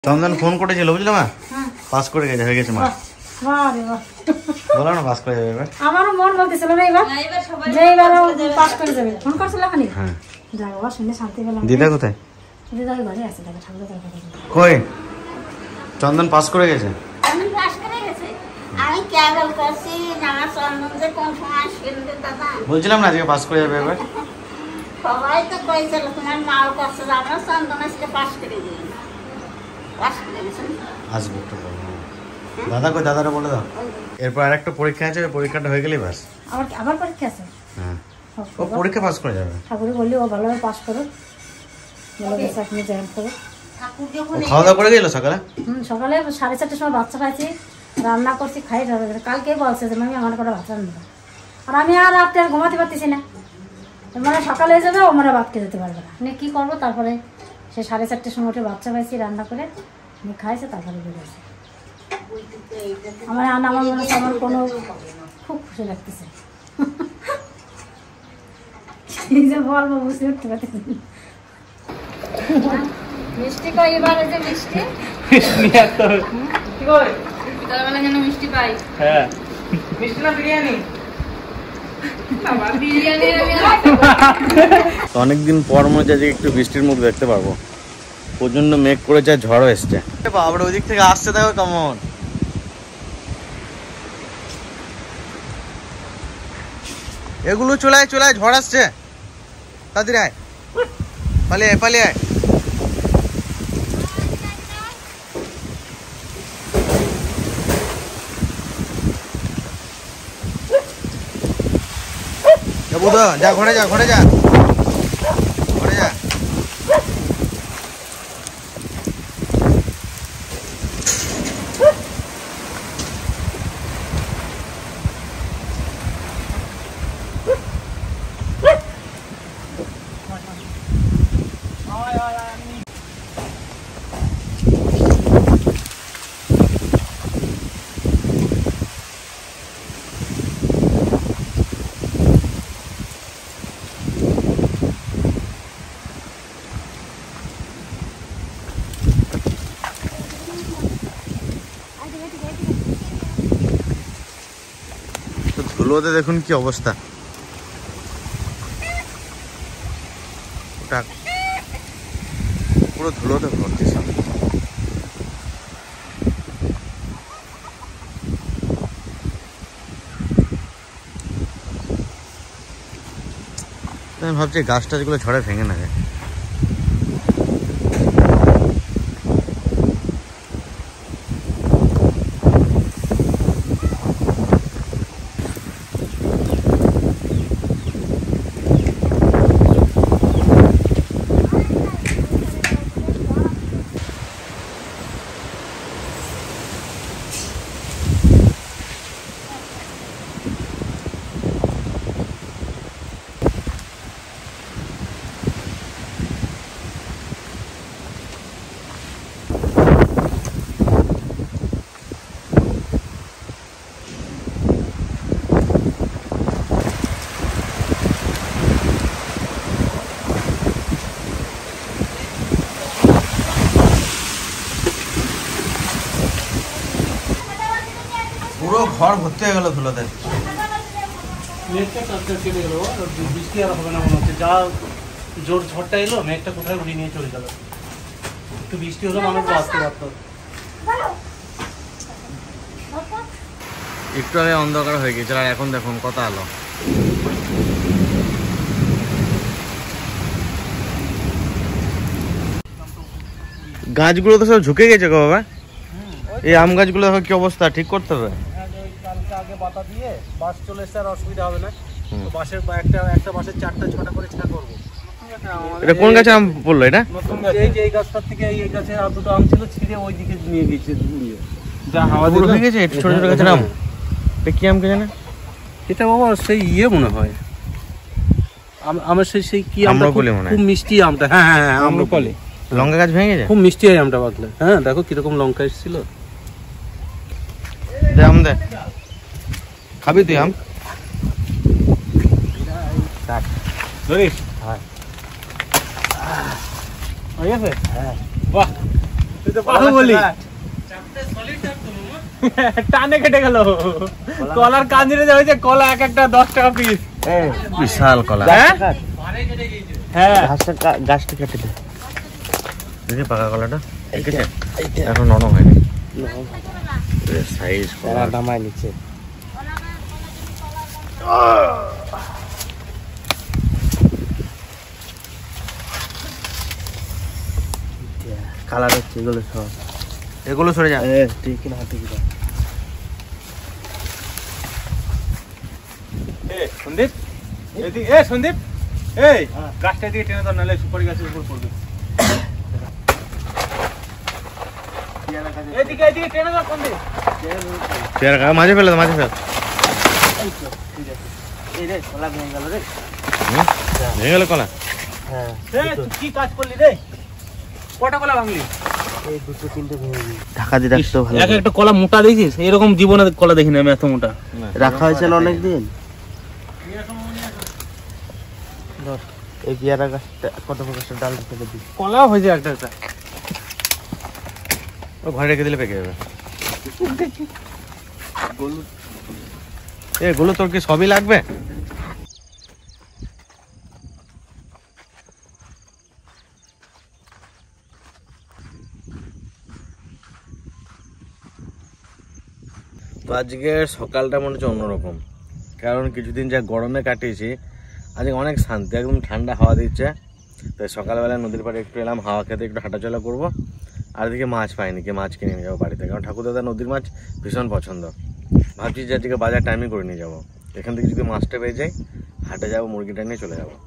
চন্দন phone করেছিল বুঝলে মা, পাস করে গেছে, হয়ে গেছে মা। বলো না পাস করে যাবে এবার। আমারও মন বলতেছিল না এবার যে এবার পাস করে যাবে। ফোন করছিল খালি। হ্যাঁ যাই বাবা, শুনে শান্তি পেলাম। দিদা কোথায়? দিদা ঘরে আছে, দেখো ঠাকুর দেখা কই। চন্দন পাস করে গেছে। আমি পাস করে গেছে। আমি কেবল করছি না, চন্দন যে কোন সময় শুনবে দাদা। বলছিলাম না আজকে পাস করে যাবে এবার। সবাই তো কইছিল তোমার মাও করছে, আমরা চন্দন আজকে পাস করে দিই। আসবে একটু দাদা কই, দাদারা বলে দাও। এরপর আর একটা পরীক্ষা আছে, পরীক্ষাটা হয়ে গেলেই বাস। আবার পরীক্ষা আছে? হ্যাঁ ও পরীক্ষা পাস করে যাবে। ঠাকুরে বললি ও ভালোভাবে পাস করো, ভালো বেশ আপনি জয়েন করো। খাওয়া দাওয়া করে গেল সকালে? সকালে 4:30টার সময় বাচ্চা খাইছি, রান্না করছি, খাই যাবে। কালকেই বলছে যে আমি আমার করে ভাত রান্না, আর আমি আর রাত্রে আর ঘুমাতে পারতেছি না। মানে সকালে যাবে, ও মানে ভাত খেতে যেতে পারবে না, মানে কী করবো। তারপরে সে 4:30টার সময় উঠে বাচ্চা পাইছি, রান্না করে আমি খাইছে, তারপরে বেরোছে। আমার মনে হচ্ছে আমার কোনো খুব খুশি লাগতেছে। যে বলবো বুঝতে উঠতে পারতেছি। মিষ্টি কই এবার, যে মিষ্টি বিকালবেলা যেন মিষ্টি পাই। হ্যাঁ মিষ্টি না বিরিয়ানি। অনেকদিন পর মনে হচ্ছে একটু বৃষ্টির মুখ দেখতে পারবো। প্রচন্ড মেঘ করেছে, ঝড়ও এসছে। বাবার ওই দিক থেকে আসছে, দেখো কেমন। এগুলো চলে আয়, ঝড় আসছে। তাদের আয়, পালিয়ে আয়, পালিয়ে আয়। যা ঘরে যা, ঘরে যা, ঘরে যা। ধুলোতে দেখুন কি অবস্থা। পুরো ধুলোতে ভর্তি সব। আমি ভাবছি গাছ টাছগুলো ঝড়ে ভেঙে না যায়। পুরো ঘর ভর্তি হয়ে গেল ধুলোতে। বৃষ্টি আর হবে না মনে হচ্ছে, যা জোর ঝড়টা এলো, মেঘটা কোথায় উড়িয়ে নিয়ে চলে গেল। একটু বৃষ্টি হলো মানুষ আসতে পারত। একটু আগে অন্ধকার হয়ে গেছিল, আর এখন দেখুন কত আলো। গাছগুলো তো সব ঝুঁকে গেছে গো বাবা। এই আম গাছগুলো কি অবস্থা, ঠিক করতে হবে। আগে পাতা দিয়ে বাস চলে এসে আর অসুবিধা হবে না। তো বাসের একটা বাসের 4টা-6টা করে ছেঁড়া করবো। এটা কোন গাছে আম পড়লো? এটা নতুন গাছ। এই গাছটার থেকে এই গাছে আর দুটো আম ছিল, ছিঁড়ে ওই দিকে নিয়ে গেছে, যা হাওয়া দিয়ে হয়ে গেছে। ছোট ছোট গাছের আম। এটা কি আম কে জানে? এটা বাবা সেই মনে হয় আমার সেই কি আমটা, খুব মিষ্টি আমটা। হ্যাঁ হ্যাঁ হ্যাঁ, আম্রপালি। লঙ্কা গাছ ভেঙে গেছে, খুব মিষ্টি হয় আমটা পাকলে। হ্যাঁ দেখো কিরকম লঙ্কা এসেছিল। দে আম দে, খাবি তুই আম? ধরিস? হ্যাঁ হয়ে গেছে। হ্যাঁ বাহ, তুই তো পারো বলি টানে কেটে গেল কলার কাঞ্জিরে যে হয়েছে কলা এক একটা 10 টাকা পিস বিশাল কলা হ্যাঁ গাছটা কেটে দে দেখি পাকা কলাটা এখন নরম হয়নি সাইজ কলা নামাই নিচ্ছে কালার হচ্ছে এগুলো সব এগুলো সরে যা ঠিক না হাতে কি সন্দীপ এদিকে সন্দীপ এই গাছটা দিকে টেনে দাও নালে সুপারি গাছের উপর পড়বে এদিকে টেনে দাও সন্দীপ পেয়ারা কাকা মাঝে ফেলে এই রে কলা ভেঙে গেল রে ভেঙে গেল কলা হ্যাঁ তুই কি কাজ করলি রে কটা কলা ভাঙলি এই দুটো তিনটে ভেঙে গেল ঢাকা দিয়ে রাখতে ভালো এক একটা কলা মোটা দেখিস এরকম জীবনে কলা দেখিনি আমি এত মোটা রাখা হয়েছিল অনেক দিন এই পেয়ারা গাছটা কত গাছের ডাল থেকে দিই কলা হয়েছে একটা একটা ও ঘরে রেখে দিলে পেকে যাবে এগুলো তোর কি সবই লাগবে তো আজকে সকালটা মনে হচ্ছে অন্যরকম কারণ কিছুদিন যা গরমে কাটিয়েছি আজকে অনেক শান্তি একদম ঠান্ডা হাওয়া দিচ্ছে তাই সকালবেলা নদীর পাড়ে একটু এলাম হাওয়া খেতে একটু হাঁটাচলা করবো আর এদিকে মাছ পাইনি কি মাছ কিনে নিয়ে যাবো বাড়িতে কারণ ঠাকুরদাদা নদীর মাছ ভীষণ পছন্দ ভাবছি যে আজকে বাজার টাইমই করে নিয়ে যাবো এখান থেকে যদি মাছটা পেয়ে যাই হাটে যাবো মুরগিটা নিয়ে চলে যাবো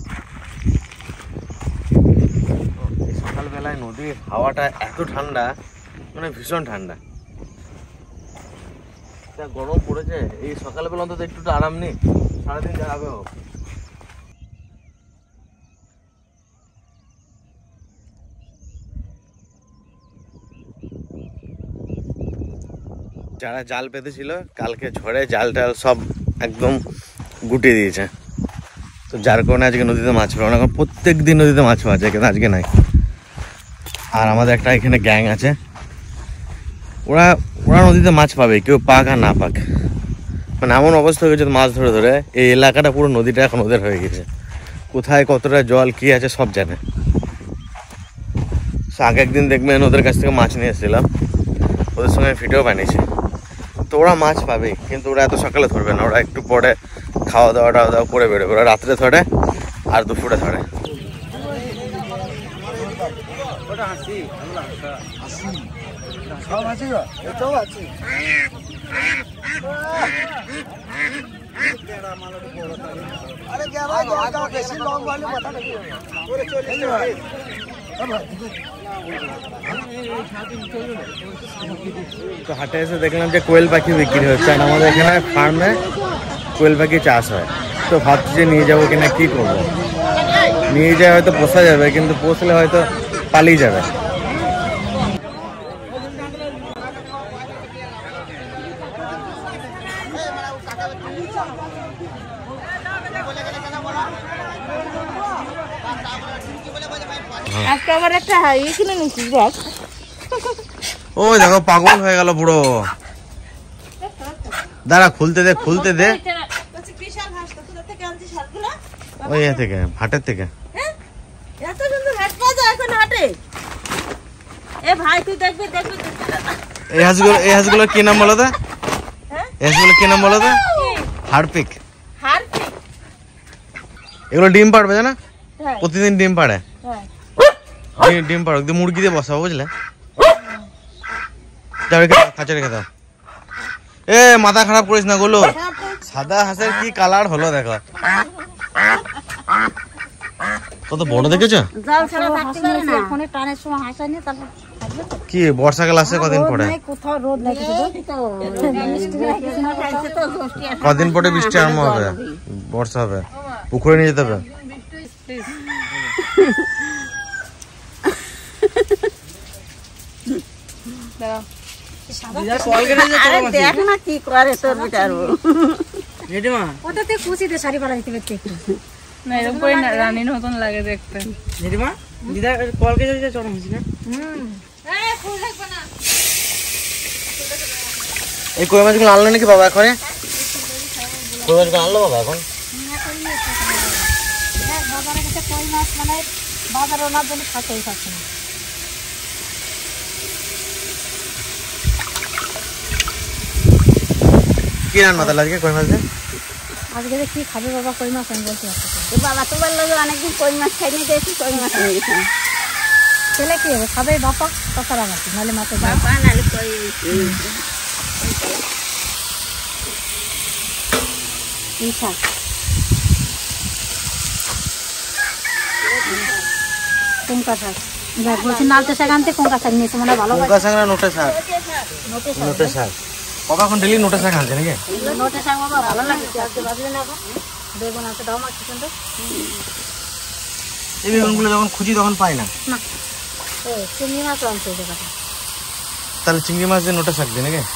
এই সকালবেলায় নদীর হাওয়াটা এত ঠান্ডা মানে ভীষণ ঠান্ডা যা গরম পড়েছে এই সকালবেলা অন্তত একটু আরাম নেই সারাদিন যা হবে হোক যারা জাল পেতেছিল কালকে ঝড়ে জাল টাল সব একদম গুটিয়ে দিয়েছে তো যার কারণে আজকে নদীতে মাছ পাবে না প্রত্যেক দিন নদীতে মাছ পাওয়া যায় কিন্তু আজকে নাই আর আমাদের একটা এখানে গ্যাং আছে ওরা নদীতে মাছ পাবে কেউ পাক আর না পাক মানে এমন অবস্থা হয়ে গেছে মাছ ধরে ধরে এই এলাকাটা পুরো নদীটা এখন ওদের হয়ে গেছে কোথায় কতটা জল কি আছে সব জানে আগে একদিন দেখবেন ওদের কাছ থেকে মাছ নিয়ে এসেছিলাম ওদের সঙ্গে ভিডিও বানিয়েছি তো ওরা মাছ পাবে কিন্তু ওরা এত সকালে ধরবে না ওরা একটু পরে খাওয়া দাওয়া করে বেরোবে ওরা রাত্রে ধরে আর দুপুরে ধরে তো হাটে এসে দেখলাম যে কোয়েল পাখি বিক্রি হচ্ছে আর আমাদের এখানে ফার্মে কোয়েল পাখি চাষ হয় তো ভাবছি যে নিয়ে যাবো কিনা কি করবো নিয়ে যায় হয়তো পোষা যাবে কিন্তু পোষলে হয়তো পালিয়ে যাবে ওই দেখো পাগল হয়ে গেল পুরো দাঁড়া খুলতে দে ওই থেকে হাটের থেকে এই হাঁসগুলো কি নাম বলো তো হারপিক এগুলো ডিম পাড়বে জানা প্রতিদিন ডিম পাড়ে ডিম পাড়ো মুরগি দিয়ে বসাবো বুঝলে খাঁচা রেখে দাও এ মাথা খারাপ করিস না গুলো সাদা হাঁসের কি কালার হলো দেখো কত বড় দেখেছো কি বর্ষাকাল আসছে কদিন পরে কদিন পরে বৃষ্টি আরম্ভ হবে বর্ষা হবে পুকুরে নিয়ে যেতে হবে এই কই মাছগুলো আনলো নাকি বাবা এখন? কই মাছগুলো আনলো বাবা এখন? বাজারের কাছে কই মাছ মানে বাজারে ওনার জন্য থাকেই থাকে না। কি রান্না তাহলে আজকে কই মাছ দিয়ে? আজকে কি খাবে বাবা কই মাছ আমি বলতে পারছি বাবা তো বললো যে অনেকদিন কই মাছ খাইনি, দেখি কই মাছ নিয়ে গেছি। ছেলে কি হবে খাবে বাপা তাছাড়া বাকি নাহলে মাছের বাবা নাহলে কই শাক কুমকা শাক বলছি নালতে শাক আনতে কুমকা শাক নিয়েছে মানে ভালো কুমকা শাক না নোটে শাক? নোটে শাক। বাবা এখন ডেলি নোটে শাক আনছে নাকি? নোটে শাক বাবা ভালো লাগে আজকে ভাবলি না এখন বেগুন আছে দাও মা চিকেন তো এই বেগুনগুলো যখন খুঁজি তখন পাই না। না চিংড়ি মাছ আনছে এই জায়গাটা। তাহলে চিংড়ি মাছ দিয়ে নোটে শাক দিয়ে নাকি?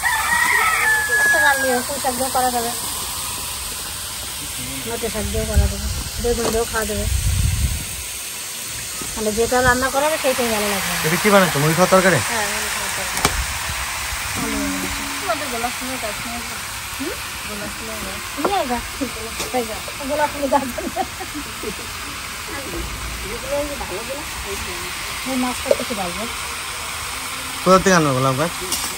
শাক দিয়ে করা যাবে, নোটে শাক দিয়েও করা যাবে, বেগুন দিয়েও খাওয়া যাবে, মানে যেটা রান্না করা হবে সেইটাই ভালো লাগবে। এটা কি বানাচ্ছো, মুড়ি খাওয়ার তরকারি? হ্যাঁ মাছটা কিছু ভালো কোথা থেকে আনবো গোলাপ গাছ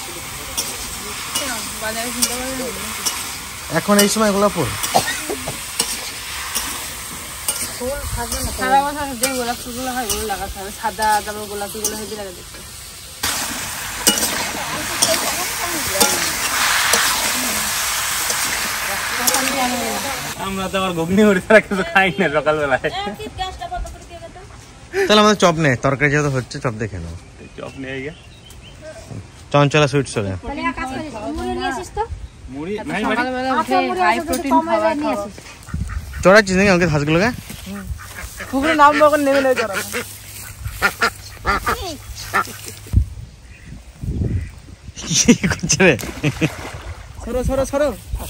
এখন এই সময় গোলাপ ফুল? ফুল থাকবে না সারা বছর যে গোলাপ ফুলগুলো হয় ওগুলো লাগাতে হবে, সাদা তারপর গোলাপিগুলো হেঁটে লাগাতে হবে। আমরা তো আবার ঘুগনি মুড়ি ছাড়া কিছু খাই না সকালবেলায়। তাহলে আমাদের চপ নেই, তরকারি যেহেতু হচ্ছে চপ দেখে নাও। চপ নিয়ে গিয়ে চঞ্চলা সুইট চলে মুড়ি চড়াচ্ছিস নাকি আমাকে হাঁসগুলোকে? পুকুরে নাম বকন নেমে নেই চড়া। কি করছে রে? সরো সরো সরো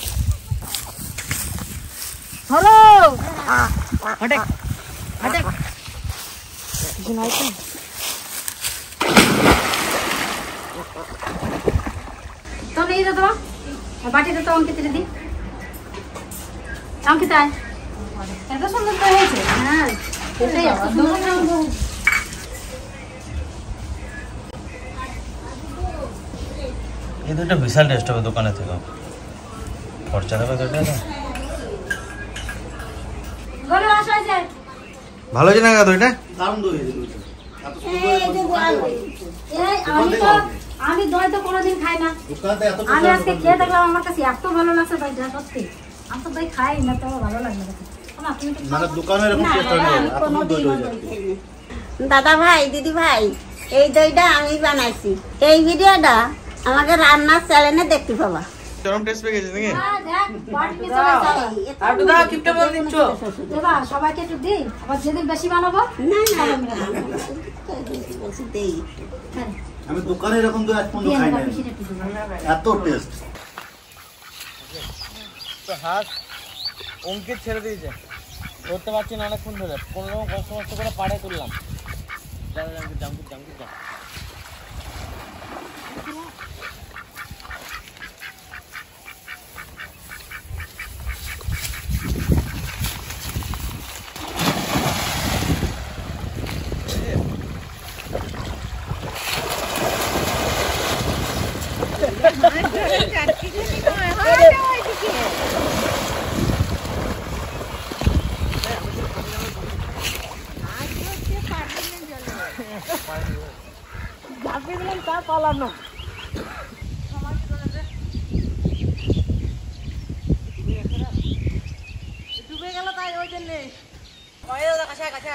সরো হটে হটে কিছু নাই তো। তো নেই দাদা বাটিটা তো অঙ্কিত দিদি অঙ্কিত আয় এত সুন্দর তো হয়েছে। হ্যাঁ এটাই এই দুটো বিশাল টেস্ট হবে দোকানে থেকে, খরচা দেবে দুটো। ভালো হয়েছে না দইটা? আমি দই তো কোনোদিন খাই না, আমি আজকে খেয়ে দেখলাম আমার কাছে এত ভালো লাগছে দইটা সত্যি। আমি তো দই খাই না, তো ভালো লাগলো। দাদা ভাই দিদি ভাই এই দইটা আমি বানাইছি, এই ভিডিওটা আমাকে রান্নার চ্যানেলে দেখতে পাবা। চরম টেস্ট পেয়ে গেছিস নাকি? সবাইকে একটু দিই, আবার যেদিন বেশি বানাবো আমি দোকানে এরকম তো এক পর্যন্ত খাই না, এত টেস্ট। হাঁস অঙ্কিত ছেড়ে দিয়েছে, ধরতে পারছি না অনেকক্ষণ ধরে, কোনো রকম কষ্ট কষ্ট করে পাড়ে তুললাম। ডুবে গেল তাই ওই জন্যে কাছে কাছে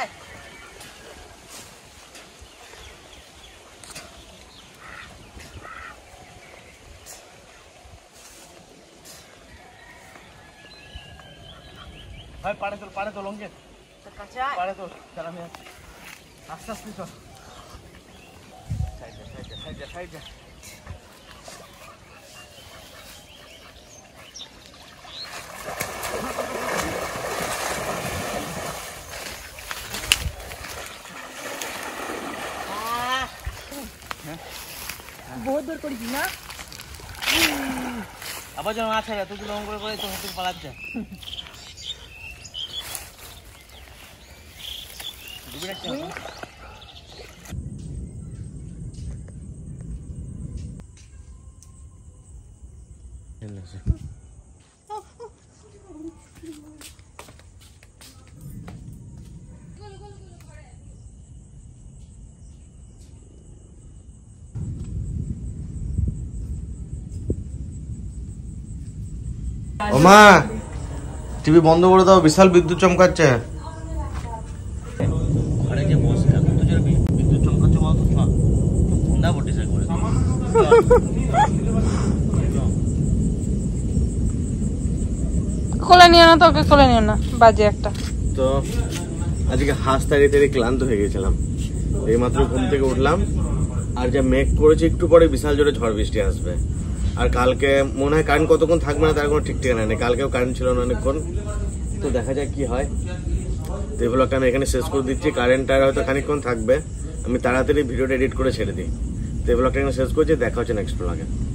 ভাই পাড়ে তো লঙ্গে পাড়ে তো চল আমি আস্তে আস্তে চল সাইড যা বহুত দূর করেছি না আবার যখন আছে এতগুলো অঙ্ক করে তো হাতে পালাচ্ছে ওমা টিভি বন্ধ করে দাও, বিশাল বিদ্যুৎ চমকাচ্ছে। ঘরে যে বসে এখন তো যারা বিদ্যুৎ চমকাচ্ছে বলতো না বটে সে করে কোলে নিও না, তোকে কোলে নিও না, বাজে একটা। তো আজকে হাসতে ক্লান্ত হয়ে গেছিলাম, এইমাত্র ঘুম থেকে উঠলাম, আর যা মেঘ করেছে একটু পরে বিশাল জোরে ঝড় বৃষ্টি আসবে। আর কালকে মনে হয় কারেন্ট কতক্ষণ থাকবে না তার কোনো ঠিক ঠিকানা নেই, কালকেও কারেন্ট ছিল না অনেকক্ষণ। তো দেখা যাক কি হয়। তো এই ব্লগটা আমি এখানে শেষ করে দিচ্ছি, কারেন্টটা হয়তো খানিকক্ষণ থাকবে, আমি তাড়াতাড়ি ভিডিওটা এডিট করে ছেড়ে দিই। তো এই ব্লগটা এখানে শেষ করছি, দেখা হচ্ছে নেক্সট ব্লগে।